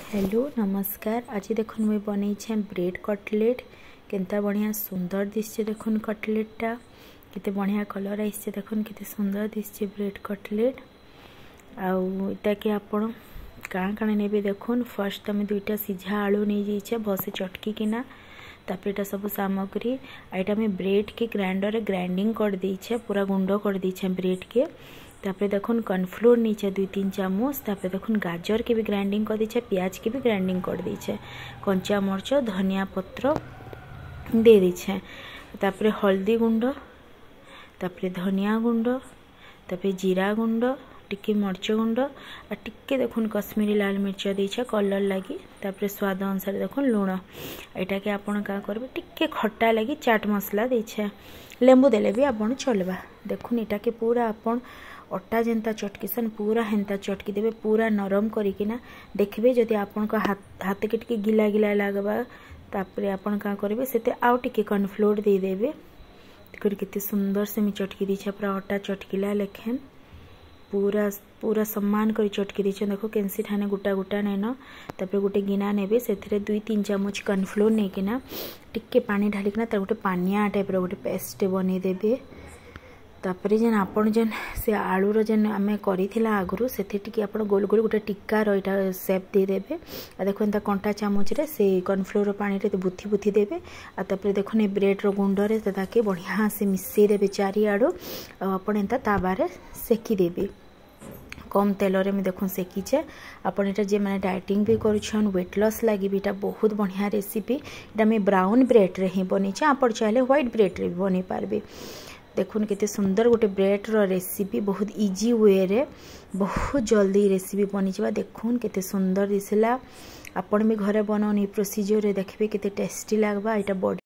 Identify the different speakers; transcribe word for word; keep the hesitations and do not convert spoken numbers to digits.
Speaker 1: Hello नमस्कार। आज देखुन मुझे बनई ब्रेड कटलेट केनता बढ़िया सुंदर दिशे। देखुन कटलेटा केते बढ़िया कलर आइसे। देखुन केते सुंदर दिशे ब्रेड कटलेट। आउटा कि आपण काण काण नेबे देखुन। फर्स्ट तुम दुईटा सीझा आलू नहीं जाइए भलसे चटकी किना तापर एटा सब सामग्री आईटा में ब्रेड के ग्राइंडर ग्राइंडिंग कर दीछे पूरा गुंड कर दीछे ब्रेड के। तापर देखुन कॉर्नफ्लोर नीचे दुई तीन चामच। तापर देखुन गाजर के भी ग्राइंडिंग कर दीछे प्याज के भी ग्राइंडिंग कर दीछे कंचा मरच धनिया पत्र दे दीछे। तापर हल्दी गुंड तापर धनिया गुंड तापर जीरा गुंड टिके मरच गुंड आ टिके देखुन कश्मीरी लाल मिर्च दीछे कलर लगी। तापर स्वाद अनुसार देखुन लुण एटा के आपण का करबे टिके खट्टा लगी चाट मसला दीछे लेंबू देले भी आपण चलबा। देखुन एटा के पूरा आपण अटा जेनता चटकीसन पूरा हेन्ता चटकी देवे पूरा नरम करिकिना देखबे। जदि आपण को हाथ हाथ के टिके गिला गिला लागबा तापर आपण का करबे सेते आउ टिके कॉर्नफ्लोर दे देबे। देखो कितने सुंदर से मी चटकी दीछे पूरा अटा चटकीला लेखेन पूरा पूरा सम्मान कर चटकी दीछे। देखो केनसी ठाने गोटा गोटा नैन। तापर गोटे गिना नेबे सेथिरे दुई तीन चामच कॉर्नफ्लोर नेकिना टिके पानी ढालिकिना तार गोटे पानिया टाइप रो गोटे पेस्ट बनै देबे। तापर जेन आपण जेन से आलूर जेन आमे करिथिला आगुरु सेथि टिके आपण गोल गोल गोटे टिक्का रइटा शेप दे देबे। आ देखो एंता कंटा चामच रे से कॉर्नफ्लोर पानी रे बुथी बुथी देबे। आ तापर देखो ने ब्रेड रो गुंड रे ताके बढ़िया से मिसई देबे चारि आडो। आ आपण एंता ताबा रे सेकी देबे कम तेल रे मैं देखो सेकीचे। आपण एटा जे माने डाइटिंग भी करूछन वेट लॉस लागि भी बहुत बढ़िया रेसिपी। एटा मैं ब्राउन ब्रेड रे ही बनीचे आपण चाहे व्हाइट ब्रेड रे भी बनी पारबे। देखुन केते सुंदर गोटे ब्रेड रो रेसिपी बहुत इजी वे रे बहुत जल्दी रेसिपी बनी जावा। देखुन केते सुंदर दिसला। आपण भी घरे बनाओ प्रोसीजर रे देखबे केते टेस्टी लागबा। एटा